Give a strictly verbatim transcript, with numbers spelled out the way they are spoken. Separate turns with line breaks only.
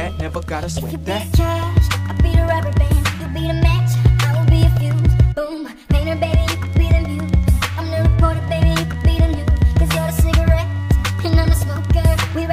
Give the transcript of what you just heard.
that, never gotta
If you
sweat
be
that.
the trash, I'll be the rubber band. You be the match, I will be a fuse. Boom, painter baby, you can